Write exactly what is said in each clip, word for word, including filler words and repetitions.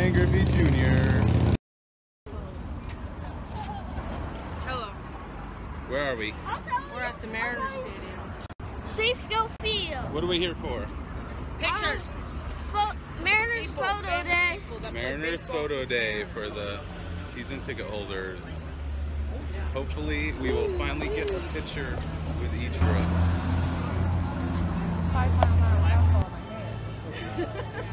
Ken Griffey Junior Hello. Where are we? We're at the Mariners Stadium. Safeco Field. What are we here for? Pictures. Um, Mariners People, Photo Day. people that play Mariners baseball. Photo Day for the season ticket holders. Hopefully we will finally get a picture with Ichiro. Five mile an hour fastball in my head.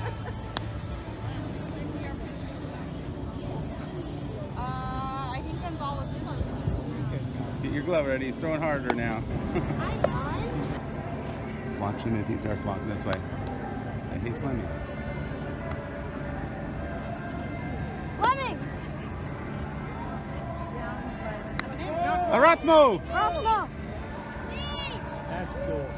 uh, I think Gonzalez is on the Get your glove ready. He's throwing harder now. Watch him if he starts walking this way. I hate Fleming. Fleming. Erasmo! Erasmo. That's cool.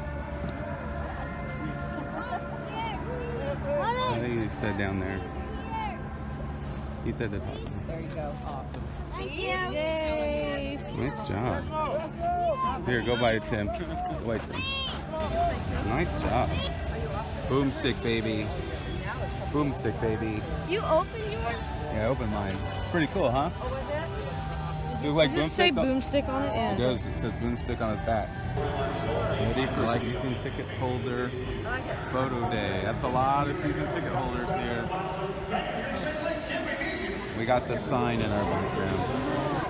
I think he said down there. He said to talk to him. There you go. Awesome. Thank you. Yay. Nice job. Here, go by Tim. Go by Tim. Nice job. Boomstick, baby. Boomstick, baby. You open yours? Yeah, open mine. It's pretty cool, huh? You like Does it say boomstick? boomstick on it? Yeah. It does. It says boomstick on his back. Ready for like season ticket holder photo day. That's a lot of season ticket holders here. We got the sign in our background.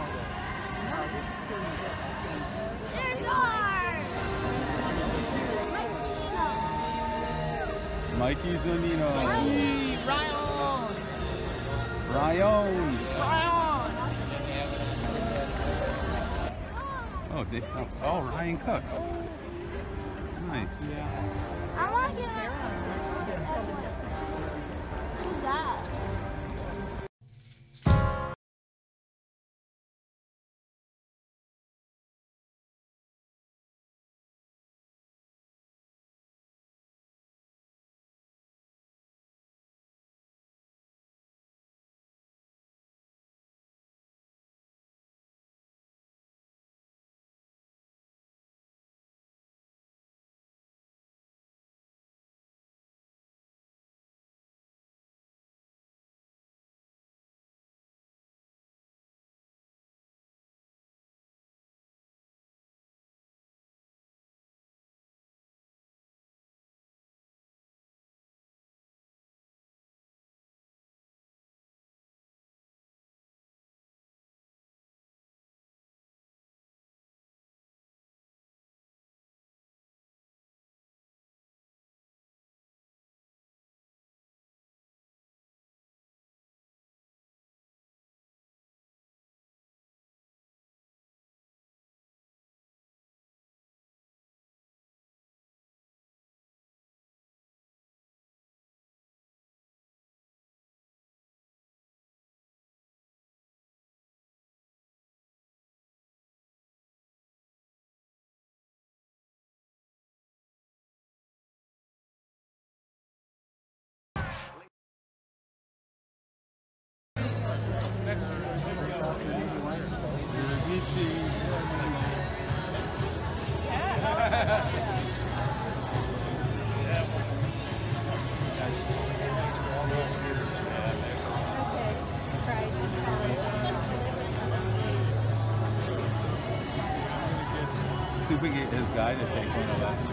There's ours. Mikey Zunino. Ryan. Ryan. Ryan. Oh, Dave, oh, Ryan Cook. Nice. I want to get Who's that? See if we can get his guy to take one of us.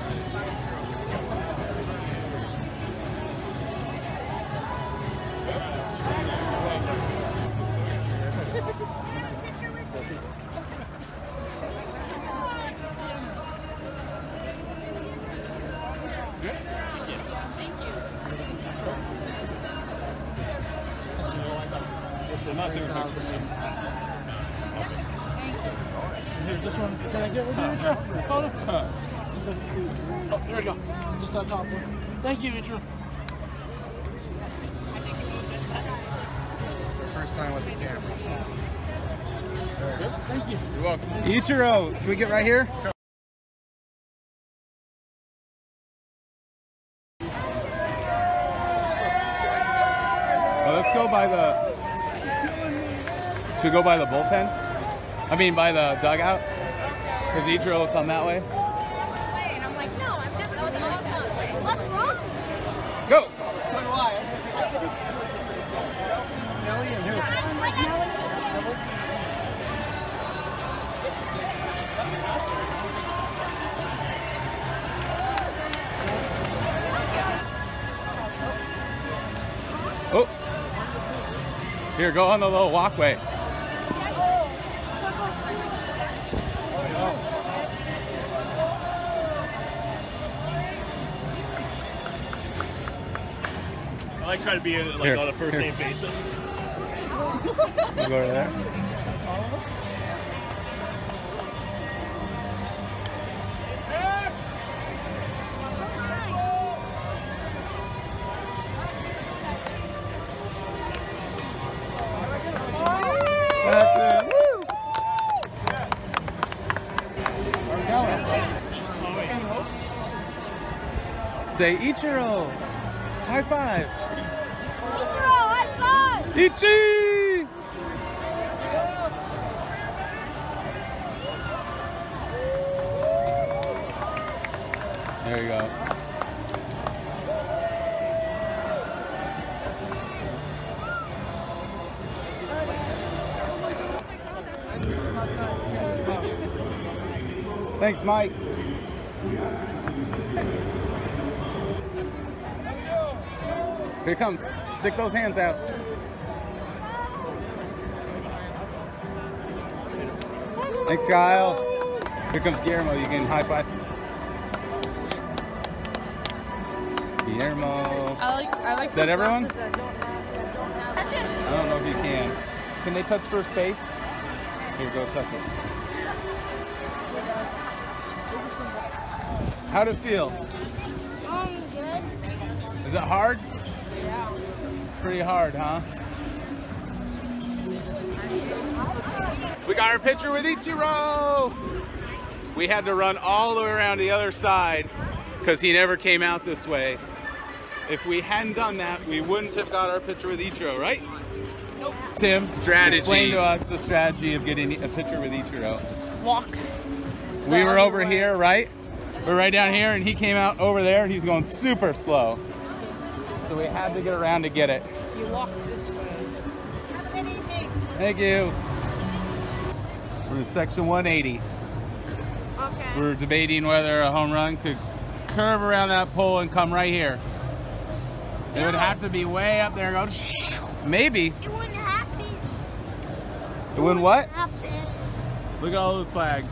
Not too much. Here, this one. Can I get with you, Ichiro? Photo? Oh, there we go. Just that top one. Thank you, Ichiro. First time with the camera. Good. Thank you. You're welcome. Ichiro, can we get right here? Sure. Well, let's go by the. Should we go by the bullpen? I mean, by the dugout? Because Ichiro will come that way. And I'm like, no, I've never done that. What's wrong? Go! So do I. Oh. Here, go on the little walkway. I like trying to be like Here, on a first here. name basis. You go over there. That's it. Woo! Say Ichiro. High five. Ichiro, high five! Ichi! There you go. Thanks, Mike. Here it comes. Stick those hands out. Thanks, Kyle. Here comes Guillermo. You can high five. Guillermo. I like I like Is that those everyone? glasses that don't have that don't have That's it. I don't know if you can. Can they touch first base? Here, go touch it. How'd it feel? Um, good. Is it hard? Yeah. Pretty hard, huh? We got our picture with Ichiro! We had to run all the way around the other side because he never came out this way. If we hadn't done that, we wouldn't have got our picture with Ichiro, right? Nope. Tim, Strategy. explain to us the strategy of getting a picture with Ichiro. walk. We were other over way. here, right? We're right down here, and he came out over there, and he's going super slow. So we had to get around to get it. You walk this way. Have a good evening. Thank you. We're in section one eighty. Okay. We're debating whether a home run could curve around that pole and come right here. It would have to be way up there and go, shh, maybe. It wouldn't happen. It wouldn't what? Happen. Look at all those flags.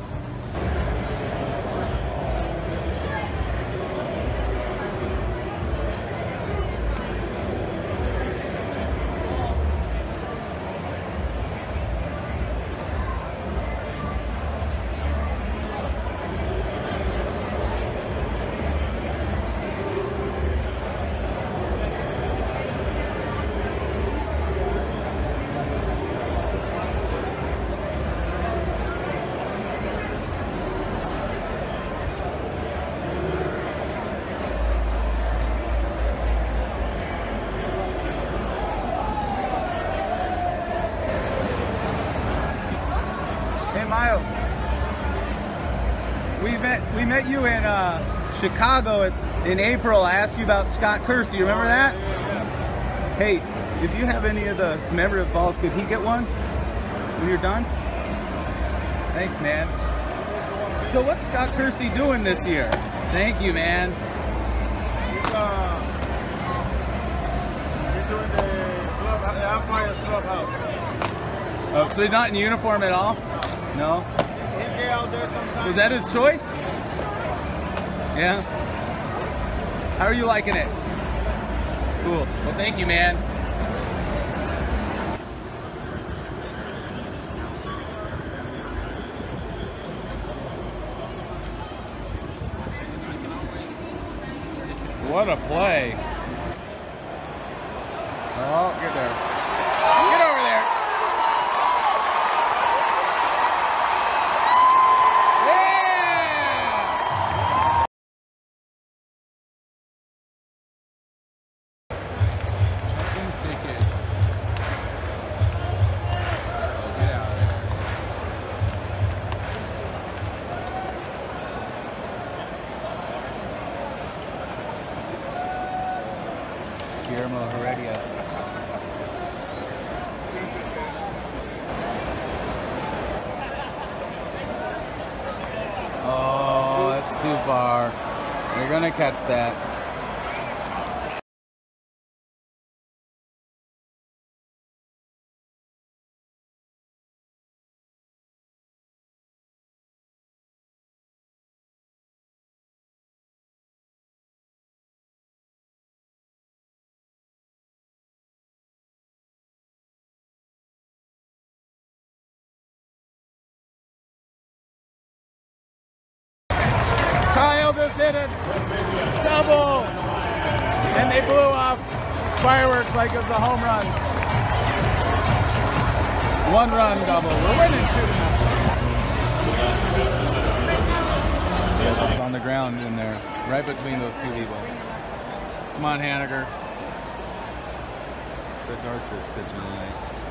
Hey Mayo, we met we met you in uh, Chicago at, in April. I asked you about Scott Kersey. You remember that? Hey, if you have any of the commemorative balls, could he get one when you're done? Thanks, man. So what's Scott Kersey doing this year? Thank you, man. He's, uh, he's doing the club, the Empire's clubhouse. Oh, so he's not in uniform at all? No? He'll get out there sometime. Was that his choice? Yeah? How are you liking it? Cool. Well, thank you, man. What a play. Oh, get there. Get over there. Guillermo Heredia. Oh, that's too far. You're gonna catch that. hit it. Double. And they blew off fireworks like it was a home run. One run double. We're winning two to nothing. It's on the ground in there, right between those two people. Come on, Haniger. Chris Archer's pitching tonight.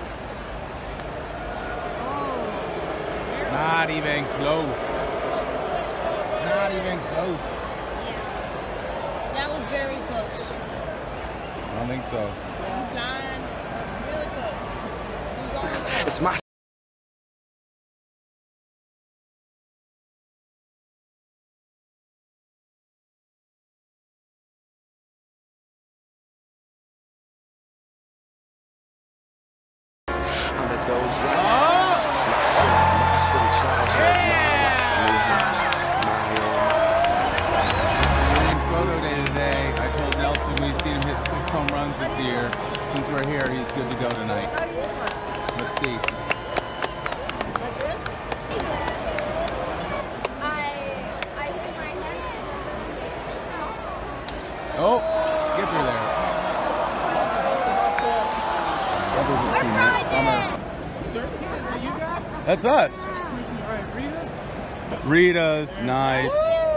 Not even close. Not even close. That was very close. I don't think so. You blind. That was really close. It was almost It's my under those lights. Oh! It's my city, my city, childhood, my life, new house, my Winning photo day today. I told Nelson we've seen him hit six home runs this year. Since we're here, he's good to go tonight. Let's see. Like this? I I hit my head. Oh, get through there. We're Friday! thirteen, is that you guys? That's us. All right, Rita's. Rita's, nice.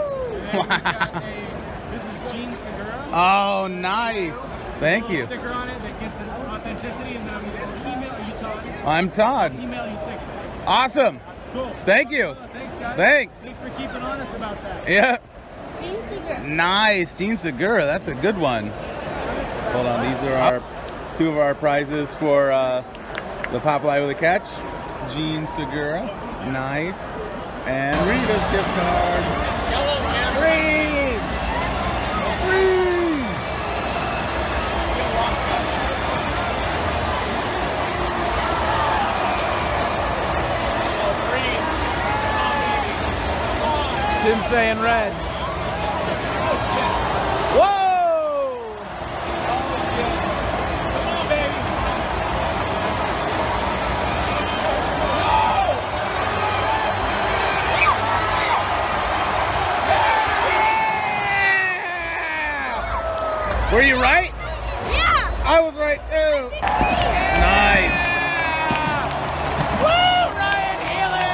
This is Gene Segura. Oh, nice. Thank you. Sticker on it that gives us authenticity, and then I'm going to email you, Todd. I'm Todd. Email you tickets. Awesome. Cool. Thank you. Uh, thanks, guys. Thanks. Thanks for keeping honest about that. Yeah. Gene Seeger. Nice. Gene Segura. That's a good one. Hold on. These are our two of our prizes for uh, the Pop Fly with a Catch. Gene Segura. Nice. And Rita's gift card. Green. Green. Tim saying red. Whoa! Come on, baby. Were you right? Yeah! I was right too. Nice. Woo! Ryan Healy!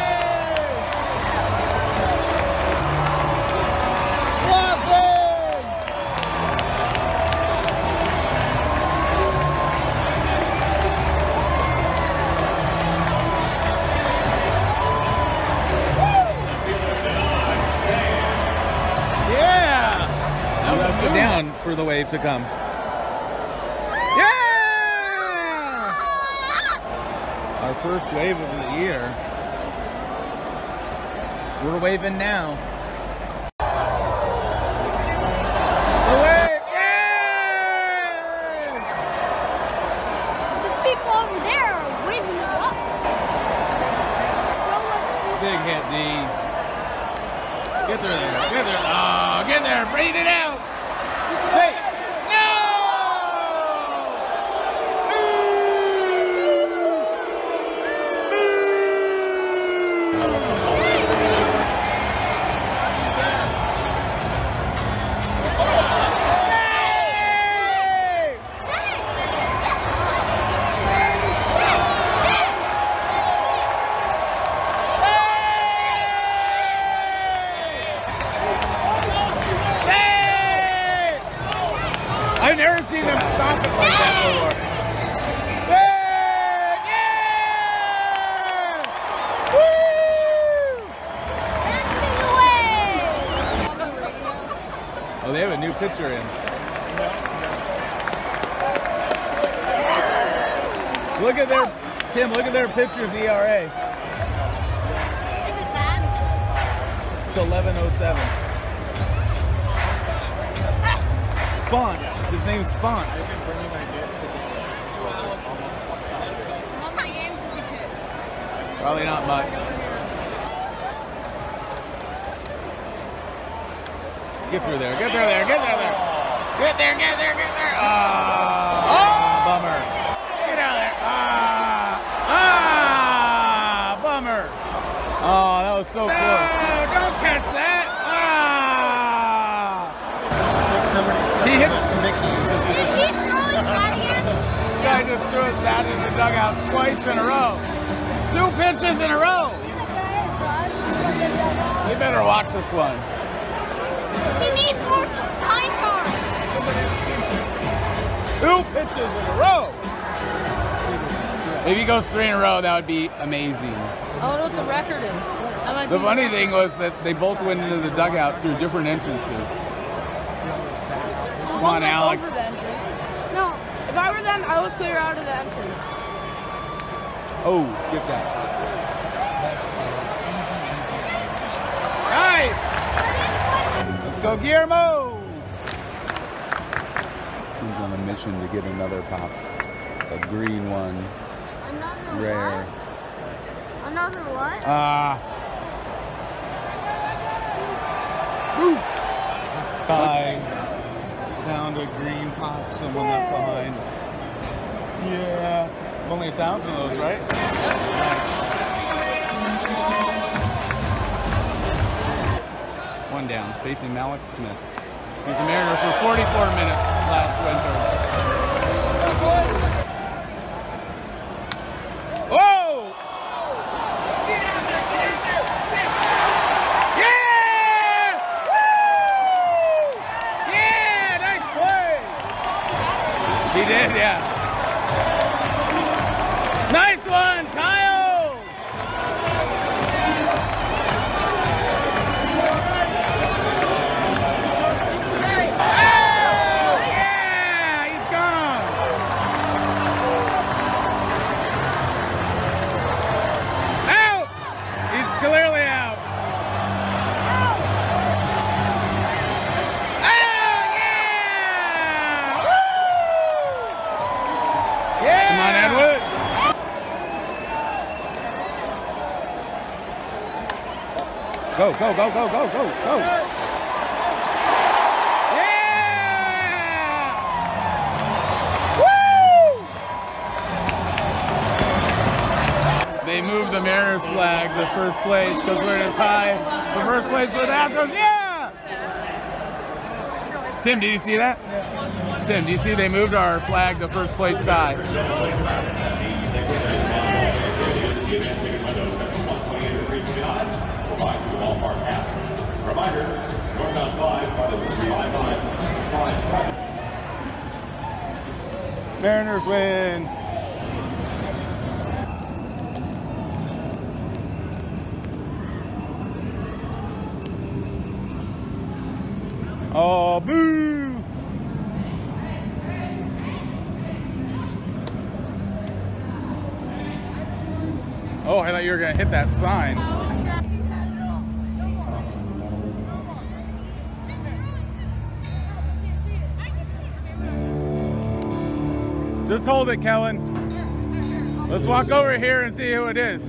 Yeah. Now we have to go down for the wave to come. Yeah! Our first wave of the year. We're waving now. The wave! Yeah! These people over there are waving it up. So much people. Big hit, D. Get there, there. Get there. Oh, get there. Braid it out. Say, no! I've never seen them stop it like that before. Yeah! Yeah! Woo! Oh, they have a new pitcher in. Look at their, Tim, look at their pitcher's E R A. Is it bad? It's eleven oh seven. Font. His name's Font. How many games has he pitched? Probably not much. Get through there. Get through there. Get there. there. Get there. Get there. Get there. Ah. Oh, bummer. Get out of there. Ah. Ah. Bummer. Oh, that was so close. No, don't catch that. Ah. just threw his bat in the dugout twice in a row. Two pitches in a row. They better watch this one. He needs more pine cars. Two pitches in a row. If he goes three in a row, that would be amazing. I wonder what the record is. That might The be funny the thing was that they both went into the dugout through different entrances. Come on, One went Alex. over the entrance. No. If I were them, I would clear out of the entrance. Oh, get that. Nice! Let's go, Guillermo! Team's on a mission to get another pop. A green one. Another Rare. what? Another what? Ah. Woo! Bye. Found a green pop, someone left behind. Yeah. Only a thousand of those, right? One down, facing Rowland-Smith. He was a Mariner for forty-four minutes last winter. Oh! Yeah! Woo! Yeah! Nice play! He did, yeah. Nice one, Kyle! Oh, yeah! He's gone! Out! He's clearly out. Oh, yeah! Woo! Yeah! Come on, Edward. Go, go, go, go, go, go, go. Yeah! Woo! They moved the Mariners flag to first place because we're in a tie for first place with Astros. Yeah! Tim, did you see that? Tim, do you see they moved our flag to first place tie? Mariners win. Oh, boo! Oh, I thought you were gonna hit that sign. Just hold it, Kellan. Let's walk over here and see who it is.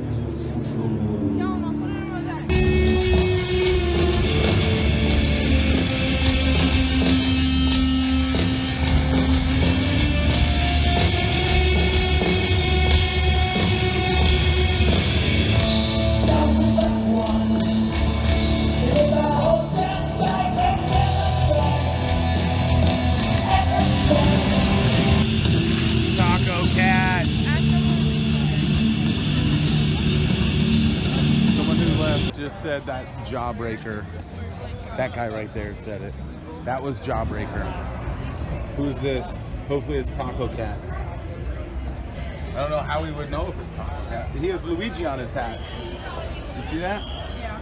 Just said that's Jawbreaker. That guy right there said it. That was Jawbreaker. Who's this? Hopefully it's Taco Cat. I don't know how we would know if it's Taco Cat. He has Luigi on his hat. You see that? Yeah.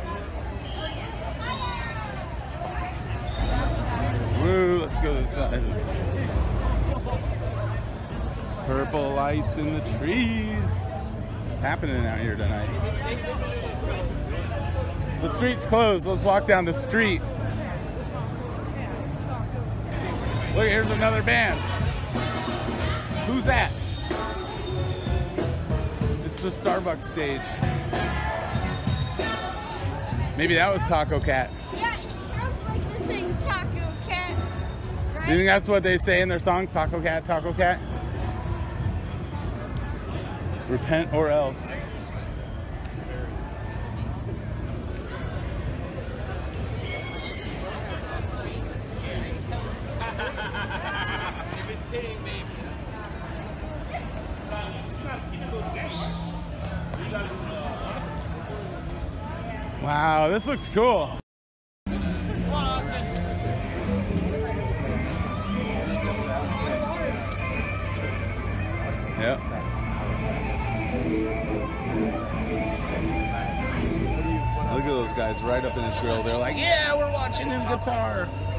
Woo, let's go to the side. Purple lights in the trees. What's happening out here tonight? The street's closed. Let's walk down the street. Look, here's another band. Who's that? It's the Starbucks stage. Maybe that was Taco Cat. Yeah, it sounds like they sing Taco Cat. Right? Do you think that's what they say in their song? Taco Cat, Taco Cat? Repent or else. Wow, this looks cool. Yep. Look at those guys right up in his grill. They're like, yeah, we're watching him guitar.